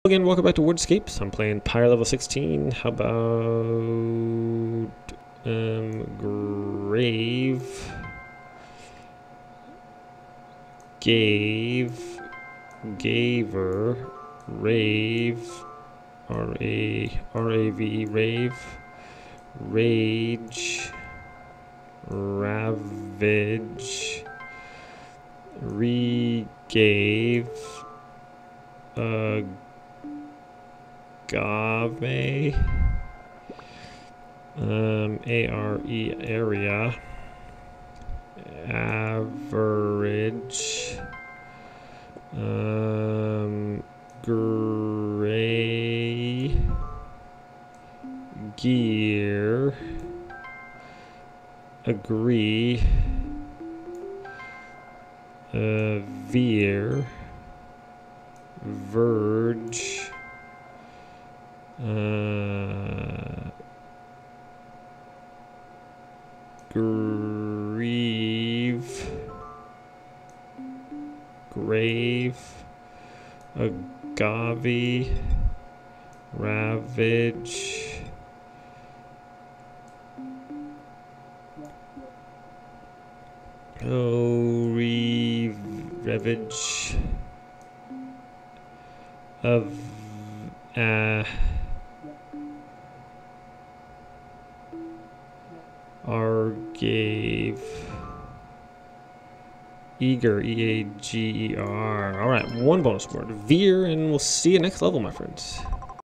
Again, welcome back to WORDSCAPES. I'm playing Pyre level 16. How about grave, gave, gaver, rave, R-A-V-E, rave, rage, ravage, regave, agave, A-R-E, area, average, gray, gear, agree, veer, verge, grieve, grave, agave, ravage, ravage, of argave, eager, E-A-G-E-R. All right, one bonus word, veer, and we'll see you next level, my friends.